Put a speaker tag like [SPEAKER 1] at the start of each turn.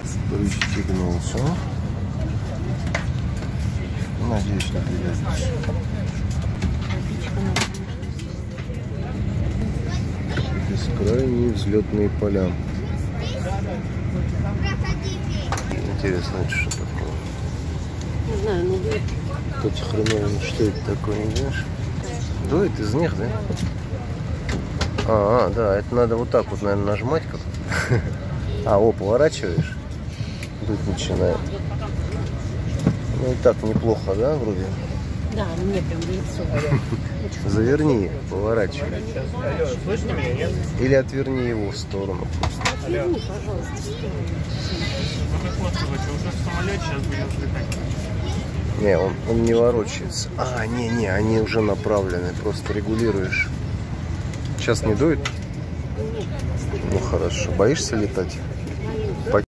[SPEAKER 1] Пристегнулся. Надеюсь, не придется. Бескрайние взлетные поля. Интересно, это что такое?
[SPEAKER 2] Не знаю, но дует.
[SPEAKER 1] Тут хреновин, что это такое, не знаешь? Дует из них, да? Да, это надо вот так вот, наверное, нажимать как-то. Поворачиваешь, дуть начинает. Ну и так неплохо, да, вроде?
[SPEAKER 2] Да, мне прям в лицо.
[SPEAKER 1] Заверни, поворачивай. Или отверни его в сторону.
[SPEAKER 2] Отверни, пожалуйста, в сторону.
[SPEAKER 3] Уже в самолете сейчас будем взлетать.
[SPEAKER 1] Не, он не ворочается. Не, они уже направлены. Просто регулируешь. Сейчас не дует?
[SPEAKER 2] Нет,
[SPEAKER 1] Ну хорошо. Боишься летать?